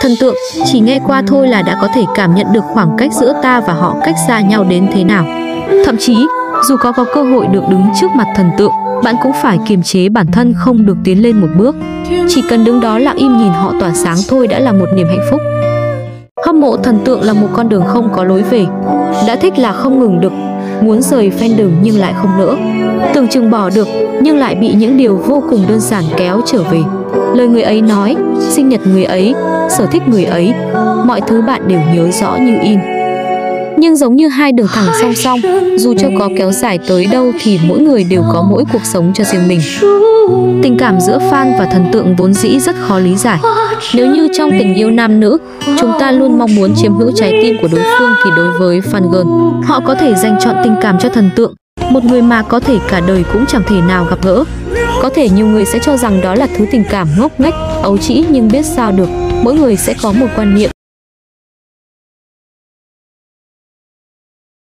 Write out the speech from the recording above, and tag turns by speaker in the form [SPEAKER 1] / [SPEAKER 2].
[SPEAKER 1] Thần tượng, chỉ nghe qua thôi là đã có thể cảm nhận được khoảng cách giữa ta và họ cách xa nhau đến thế nào. Thậm chí, dù có cơ hội được đứng trước mặt thần tượng, bạn cũng phải kiềm chế bản thân không được tiến lên một bước. Chỉ cần đứng đó lặng im nhìn họ tỏa sáng thôi đã là một niềm hạnh phúc. Hâm mộ thần tượng là một con đường không có lối về. Đã thích là không ngừng được, muốn rời fandom nhưng lại không nỡ. Tưởng chừng bỏ được nhưng lại bị những điều vô cùng đơn giản kéo trở về. Lời người ấy nói, sinh nhật người ấy, sở thích người ấy, mọi thứ bạn đều nhớ rõ như in. Nhưng giống như hai đường thẳng song song, dù cho có kéo dài tới đâu thì mỗi người đều có mỗi cuộc sống cho riêng mình. Tình cảm giữa fan và thần tượng vốn dĩ rất khó lý giải. Nếu như trong tình yêu nam nữ, chúng ta luôn mong muốn chiếm hữu trái tim của đối phương thì đối với fan girl, họ có thể dành trọn tình cảm cho thần tượng, một người mà có thể cả đời cũng chẳng thể nào gặp gỡ. Có thể nhiều người sẽ cho rằng đó là thứ tình cảm ngốc nghếch, ấu trĩ nhưng biết sao được, mỗi người sẽ có một quan niệm.